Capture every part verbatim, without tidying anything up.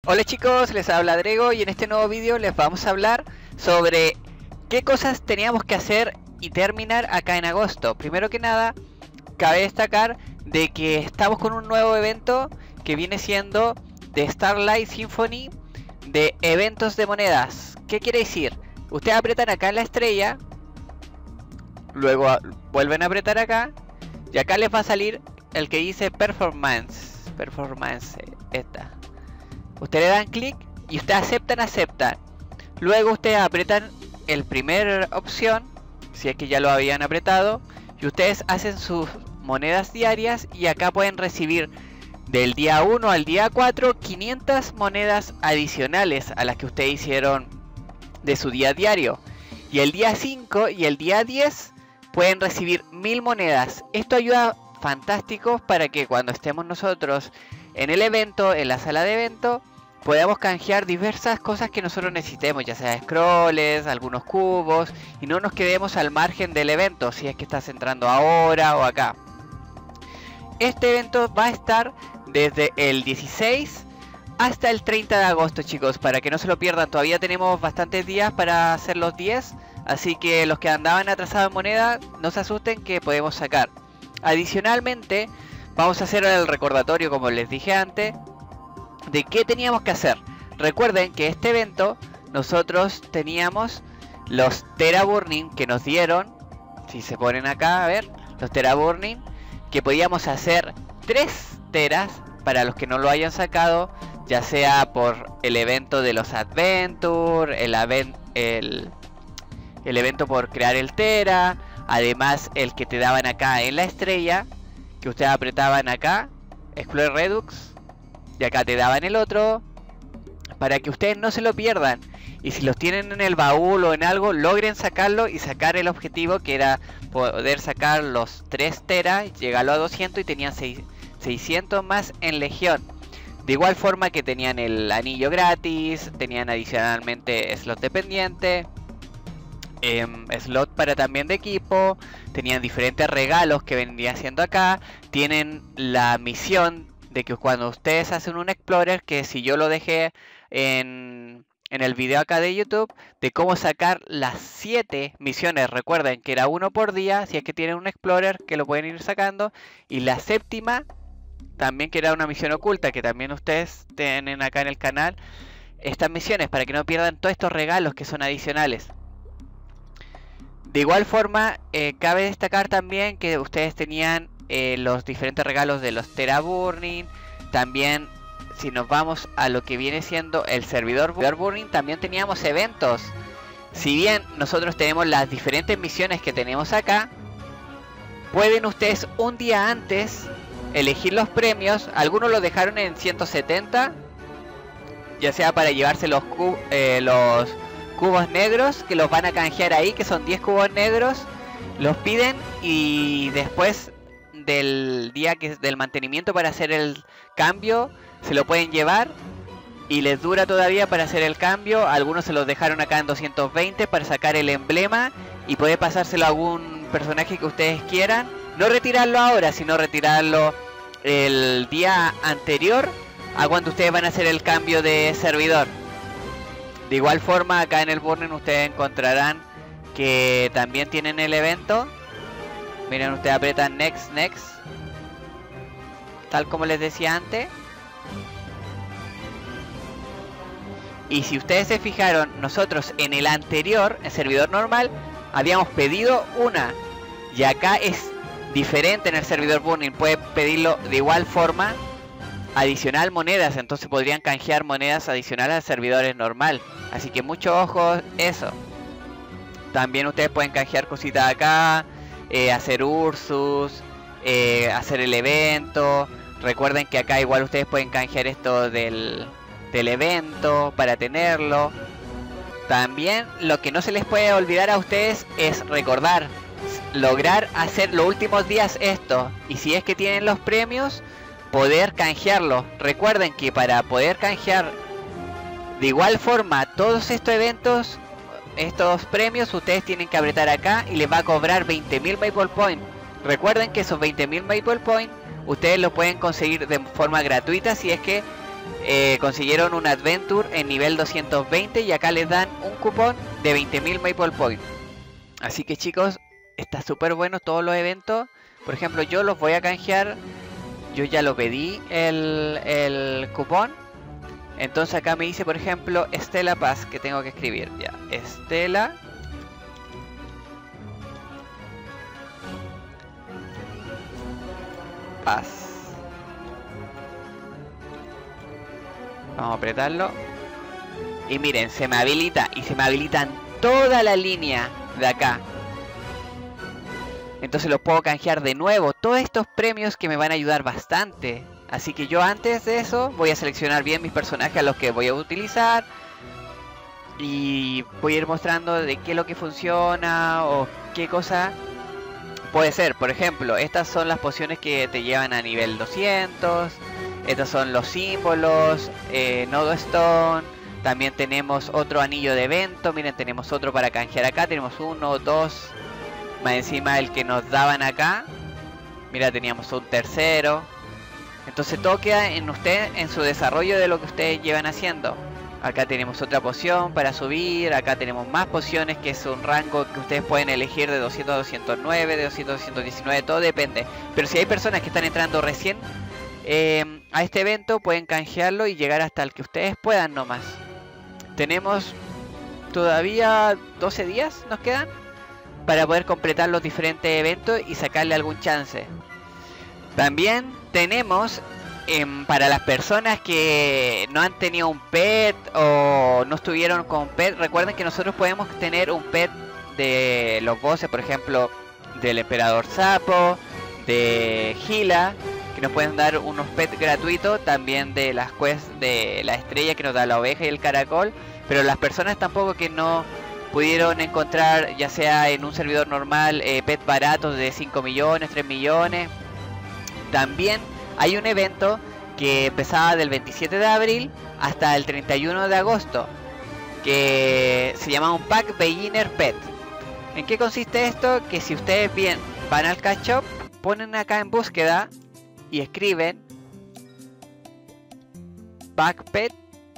Hola chicos, les habla Drego y en este nuevo vídeo les vamos a hablar sobre qué cosas teníamos que hacer y terminar acá en agosto. Primero que nada, cabe destacar de que estamos con un nuevo evento que viene siendo de Starlight Symphony de eventos de monedas. ¿Qué quiere decir? Ustedes apretan acá en la estrella, luego vuelven a apretar acá y acá les va a salir el que dice Performance. Performance, esta. Ustedes le dan clic y ustedes aceptan, aceptan. Luego ustedes apretan el primer opción, si es que ya lo habían apretado, y ustedes hacen sus monedas diarias y acá pueden recibir del día uno al día cuatro quinientas monedas adicionales a las que ustedes hicieron de su día diario. Y el día cinco y el día diez pueden recibir mil monedas. Esto ayuda fantástico para que cuando estemos nosotros en el evento, en la sala de evento, podemos canjear diversas cosas que nosotros necesitemos, ya sea scrolls, algunos cubos, y no nos quedemos al margen del evento, si es que estás entrando ahora o acá. Este evento va a estar desde el dieciséis hasta el treinta de agosto, chicos, para que no se lo pierdan. Todavía tenemos bastantes días para hacer los diez, así que los que andaban atrasados en moneda, no se asusten que podemos sacar. Adicionalmente, vamos a hacer el recordatorio, como les dije antes, de qué teníamos que hacer. Recuerden que este evento nosotros teníamos los Tera Burning que nos dieron, si se ponen acá a ver, los Tera Burning, que podíamos hacer tres teras para los que no lo hayan sacado, ya sea por el evento de los Adventure, el, el, el evento por crear el Tera, además el que te daban acá en la estrella, que ustedes apretaban acá, Explore Redux, y acá te daban el otro, para que ustedes no se lo pierdan. Y si los tienen en el baúl o en algo, logren sacarlo y sacar el objetivo, que era poder sacar los tres teras, llegarlo a doscientos y tenían seiscientos más en Legión. De igual forma que tenían el anillo gratis, tenían adicionalmente slot dependiente, eh, slot para también de equipo, tenían diferentes regalos que vendría siendo acá, tienen la misión de que cuando ustedes hacen un Explorer, que si yo lo dejé en, en el video acá de YouTube, de cómo sacar las siete misiones. Recuerden que era uno por día, si es que tienen un Explorer, que lo pueden ir sacando. Y la séptima, también que era una misión oculta, que también ustedes tienen acá en el canal. Estas misiones, para que no pierdan todos estos regalos que son adicionales. De igual forma, eh, cabe destacar también que ustedes tenían Eh, los diferentes regalos de los Tera Burning. También, si nos vamos a lo que viene siendo el servidor Burning, también teníamos eventos. Si bien nosotros tenemos las diferentes misiones que tenemos acá, pueden ustedes un día antes elegir los premios. Algunos los dejaron en ciento setenta, ya sea para llevarse los, cub eh, los cubos negros, que los van a canjear ahí, que son diez cubos negros. Los piden y después del día que del mantenimiento para hacer el cambio se lo pueden llevar y les dura todavía para hacer el cambio. Algunos se los dejaron acá en doscientos veinte para sacar el emblema y poder pasárselo a algún personaje que ustedes quieran. No retirarlo ahora, sino retirarlo el día anterior a cuando ustedes van a hacer el cambio de servidor. De igual forma, acá en el Burning ustedes encontrarán que también tienen el evento. Miren, ustedes apretan Next, Next, tal como les decía antes. Y si ustedes se fijaron, nosotros en el anterior, en servidor normal, habíamos pedido una. Y acá es diferente en el servidor Burning. Pueden pedirlo de igual forma, adicional monedas. Entonces podrían canjear monedas adicionales al servidor normal. Así que mucho ojo eso. También ustedes pueden canjear cositas acá. Eh, hacer Ursus, eh, hacer el evento. Recuerden que acá igual ustedes pueden canjear esto del, del evento para tenerlo. También lo que no se les puede olvidar a ustedes es recordar, lograr hacer los últimos días esto. Y si es que tienen los premios, poder canjearlo. Recuerden que para poder canjear de igual forma todos estos eventos, estos premios, ustedes tienen que apretar acá y les va a cobrar veinte mil Maple Point. Recuerden que esos veinte mil Maple Point ustedes lo pueden conseguir de forma gratuita si es que eh, consiguieron un Adventure en nivel doscientos veinte y acá les dan un cupón de veinte mil Maple Point. Así que chicos, está súper bueno todos los eventos. Por ejemplo, yo los voy a canjear. Yo ya lo pedí el, el cupón. Entonces acá me dice, por ejemplo, Estela Paz, que tengo que escribir. Ya, Estela Paz. Vamos a apretarlo. Y miren, se me habilita. Y se me habilitan toda la línea de acá. Entonces los puedo canjear de nuevo. Todos estos premios que me van a ayudar bastante. Así que yo antes de eso voy a seleccionar bien mis personajes a los que voy a utilizar. Y voy a ir mostrando de qué es lo que funciona o qué cosa puede ser. Por ejemplo, estas son las pociones que te llevan a nivel doscientos. Estos son los símbolos, eh, Nodo Stone. También tenemos otro anillo de evento. Miren, tenemos otro para canjear acá. Tenemos uno, dos. Más encima el que nos daban acá. Mira, teníamos un tercero. Entonces todo queda en usted, en su desarrollo de lo que ustedes llevan haciendo. Acá tenemos otra poción para subir. Acá tenemos más pociones, que es un rango que ustedes pueden elegir de doscientos a doscientos nueve, de doscientos a doscientos diecinueve, todo depende. Pero si hay personas que están entrando recién eh, a este evento, pueden canjearlo y llegar hasta el que ustedes puedan nomás. Tenemos todavía doce días, nos quedan, para poder completar los diferentes eventos y sacarle algún chance. También tenemos eh, para las personas que no han tenido un pet o no estuvieron con pet, recuerden que nosotros podemos tener un pet de los bosses, por ejemplo del Emperador Sapo, de Gila, que nos pueden dar unos pets gratuitos, también de las quests de la estrella que nos da la oveja y el caracol. Pero las personas tampoco que no pudieron encontrar, ya sea en un servidor normal, eh, pet baratos de cinco millones, tres millones. También hay un evento que empezaba del veintisiete de abril hasta el treinta y uno de agosto, que se llama un Pack Beginner Pet. ¿En qué consiste esto? Que si ustedes bien van al Cash Shop, ponen acá en búsqueda y escriben Pack Pet.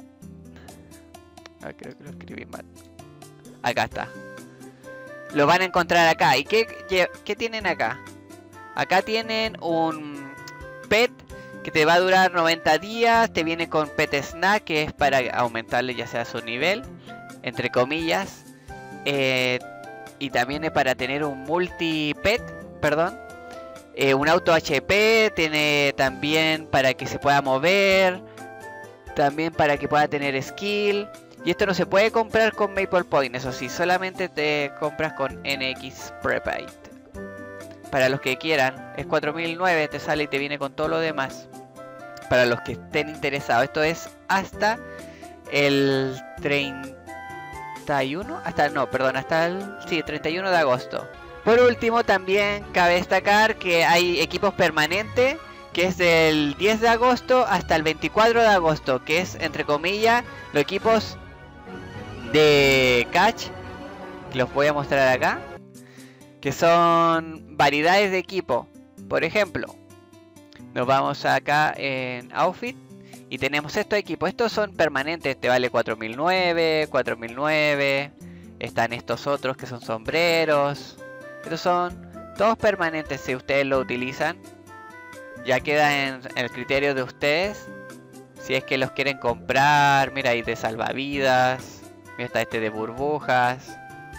Ah, creo que lo escribí mal. Acá está. Lo van a encontrar acá. ¿Y qué, qué, qué tienen acá? Acá tienen un pet que te va a durar noventa días. Te viene con pet snack, que es para aumentarle ya sea su nivel, entre comillas. Eh, y también es para tener un multi pet, perdón. Eh, un auto H P. Tiene también para que se pueda mover. También para que pueda tener skill. Y esto no se puede comprar con Maple Point, eso sí, solamente te compras con N X Prepaid. Para los que quieran, es cuatro mil nueve, te sale y te viene con todo lo demás. Para los que estén interesados, esto es hasta el treinta y uno, hasta no, perdón, hasta el sí, treinta y uno de agosto. Por último, también cabe destacar que hay equipos permanentes, que es del diez de agosto hasta el veinticuatro de agosto, que es, entre comillas, los equipos de catch, que los voy a mostrar acá, que son variedades de equipo. Por ejemplo, nos vamos acá en outfit y tenemos estos equipos. Estos son permanentes, te vale cuatro mil nueve, cuatro mil nueve. Están estos otros que son sombreros. Estos son todos permanentes si ustedes lo utilizan. Ya queda en el criterio de ustedes si es que los quieren comprar. Mira, hay de salvavidas. Mira, está este de burbujas.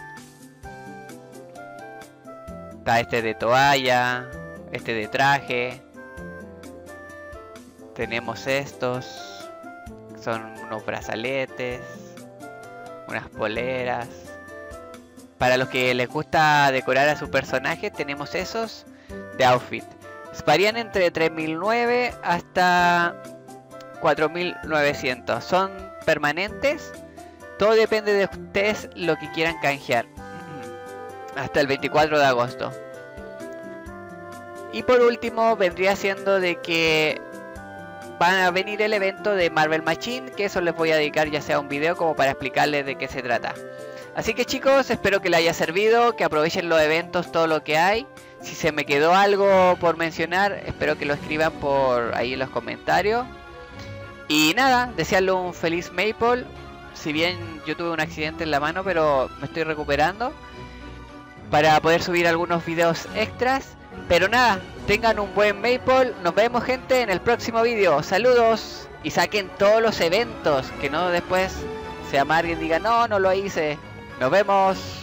Está este de toalla. Este de traje. Tenemos estos. Son unos brazaletes. Unas poleras. Para los que les gusta decorar a su personaje, tenemos esos de outfit. Varían entre tres mil nueve hasta cuatro mil novecientos. Son permanentes. Todo depende de ustedes lo que quieran canjear. Hasta el veinticuatro de agosto. Y por último vendría siendo de que van a venir el evento de Marvel Machine, que eso les voy a dedicar ya sea un video como para explicarles de qué se trata. Así que chicos, espero que les haya servido, que aprovechen los eventos, todo lo que hay. Si se me quedó algo por mencionar, espero que lo escriban por ahí en los comentarios. Y nada, desearle un feliz Maple. Si bien yo tuve un accidente en la mano, pero me estoy recuperando para poder subir algunos videos extras. Pero nada, tengan un buen Maple. Nos vemos, gente, en el próximo video. Saludos y saquen todos los eventos, que no después se amarguen y digan no, no lo hice. Nos vemos.